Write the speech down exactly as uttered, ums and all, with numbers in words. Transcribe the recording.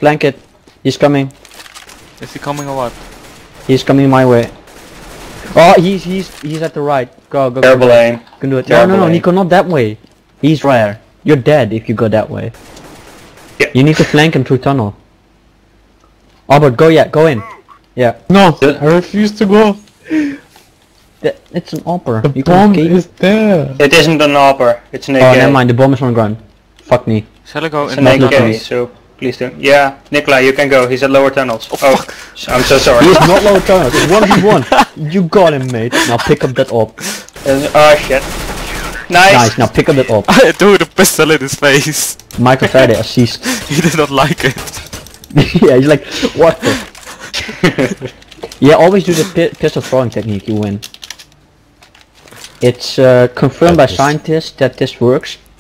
Flank it. He's coming. Is he coming or what? He's coming my way. Oh, he's he's he's at the right. Go go. Terrible go. aim. Can do it. Terrible no no no, aim. Nico, not that way. He's rare. You're dead if you go that way. Yeah. You need to flank him through tunnel. Albert, go yeah, go in. Yeah. No, I refuse to go. That, it's an opera. The You bomb escape. is there. It isn't an opera, it's an A K. Oh, never mind. The bomb is on the ground. Fuck me. Shall I go It's in an the A K, tunnels? so please do. Yeah, Nikolai, you can go. He's at lower tunnels. Oh, Oh, fuck. I'm so sorry. He is not low tunnel. It's one v one. You got him, mate. Now pick up that op. Uh, oh shit. Nice. Nice. Now pick up that op. I threw the pistol in his face. Michael Faraday assist. He did not like it. Yeah, he's like, what the? Yeah, always do the pi pistol throwing technique. You win. It's uh, confirmed by That is- scientists that this works.